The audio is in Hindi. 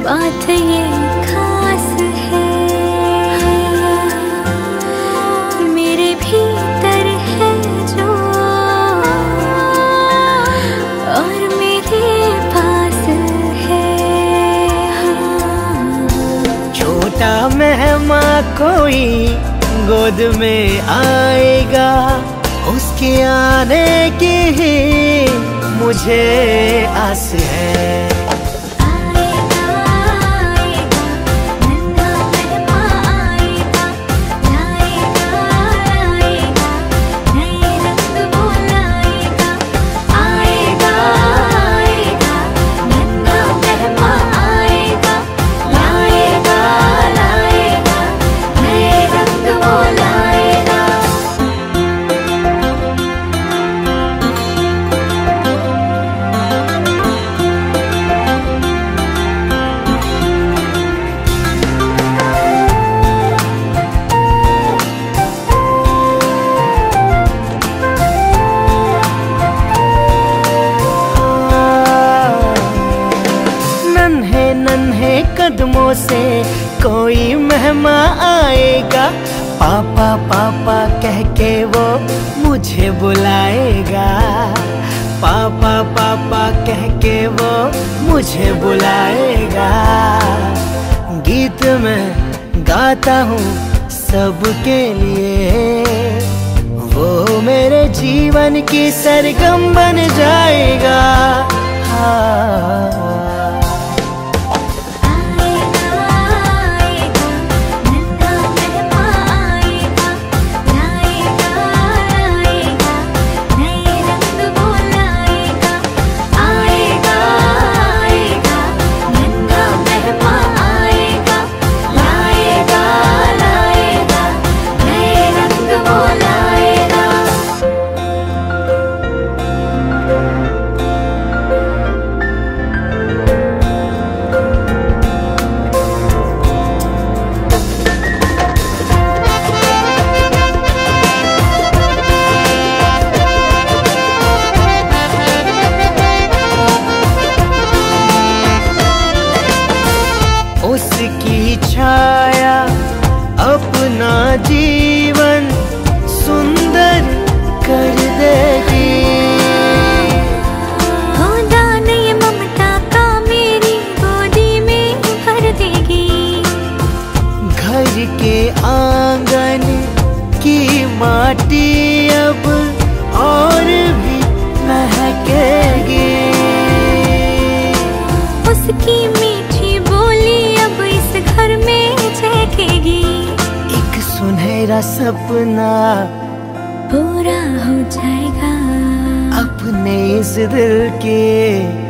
बात ये खास है, मेरे भीतर है जो और मेरे पास है। छोटा मेहमान कोई गोद में आएगा, उसके आने की ही मुझे आस है। नन्हे कदमों से कोई मेहमान आएगा, पापा पापा कह के वो मुझे बुलाएगा। पापा पापा कह के वो मुझे बुलाएगा। गीत मैं गाता हूँ सबके लिए, वो मेरे जीवन की सरगम बन जाएगा। हाँ। उसकी छाया अपना जीवन सुंदर कर देगी। हो दान ये ममता का मेरी गोदी में भर देगी। घर के आंगन की माटी अब और भी महकेगी। उसकी मीठी बोली अब इस घर में झलकेगी। एक सुनहरा सपना पूरा हो जाएगा अपने इस दिल के